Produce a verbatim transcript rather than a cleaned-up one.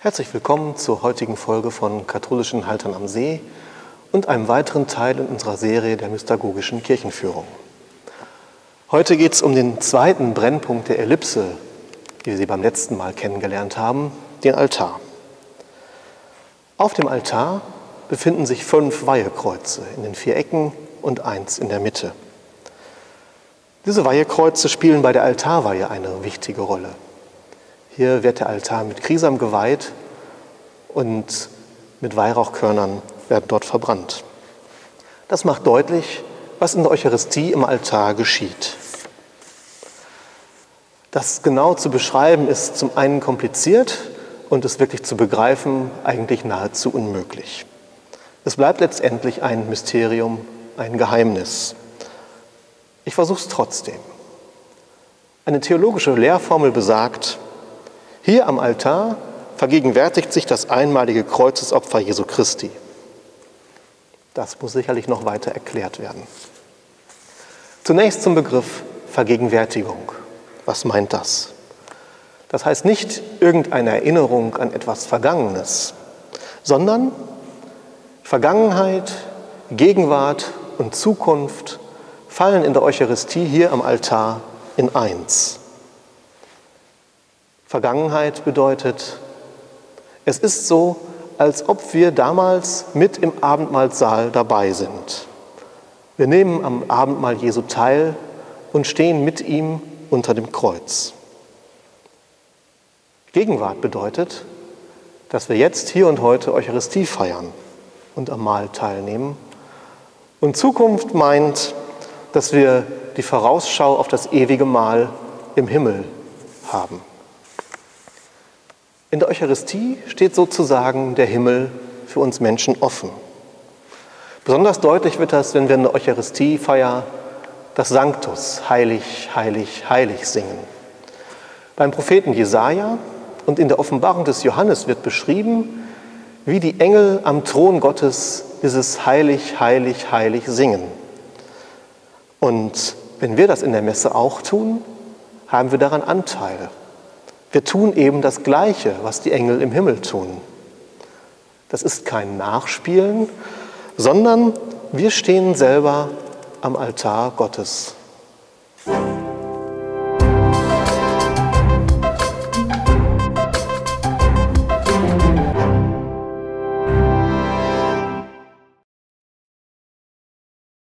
Herzlich willkommen zur heutigen Folge von Katholischen Haltern am See und einem weiteren Teil in unserer Serie der mystagogischen Kirchenführung. Heute geht es um den zweiten Brennpunkt der Ellipse, wie wir sie beim letzten Mal kennengelernt haben, den Altar. Auf dem Altar befinden sich fünf Weihekreuze in den vier Ecken und eins in der Mitte. Diese Weihekreuze spielen bei der Altarweihe eine wichtige Rolle. Hier wird der Altar mit Krisam geweiht und mit Weihrauchkörnern werden dort verbrannt. Das macht deutlich, was in der Eucharistie im Altar geschieht. Das genau zu beschreiben ist zum einen kompliziert und es wirklich zu begreifen eigentlich nahezu unmöglich. Es bleibt letztendlich ein Mysterium, ein Geheimnis. Ich versuche es trotzdem. Eine theologische Lehrformel besagt: Hier am Altar vergegenwärtigt sich das einmalige Kreuzesopfer Jesu Christi. Das muss sicherlich noch weiter erklärt werden. Zunächst zum Begriff Vergegenwärtigung. Was meint das? Das heißt nicht irgendeine Erinnerung an etwas Vergangenes, sondern Vergangenheit, Gegenwart und Zukunft fallen in der Eucharistie hier am Altar in eins. Vergangenheit bedeutet, es ist so, als ob wir damals mit im Abendmahlsaal dabei sind. Wir nehmen am Abendmahl Jesu teil und stehen mit ihm unter dem Kreuz. Gegenwart bedeutet, dass wir jetzt hier und heute Eucharistie feiern und am Mahl teilnehmen. Und Zukunft meint, dass wir die Vorausschau auf das ewige Mahl im Himmel haben. In der Eucharistie steht sozusagen der Himmel für uns Menschen offen. Besonders deutlich wird das, wenn wir in der Eucharistiefeier das Sanctus, heilig, heilig, heilig singen. Beim Propheten Jesaja und in der Offenbarung des Johannes wird beschrieben, wie die Engel am Thron Gottes dieses heilig, heilig, heilig singen. Und wenn wir das in der Messe auch tun, haben wir daran Anteil. Wir tun eben das Gleiche, was die Engel im Himmel tun. Das ist kein Nachspielen, sondern wir stehen selber am Altar Gottes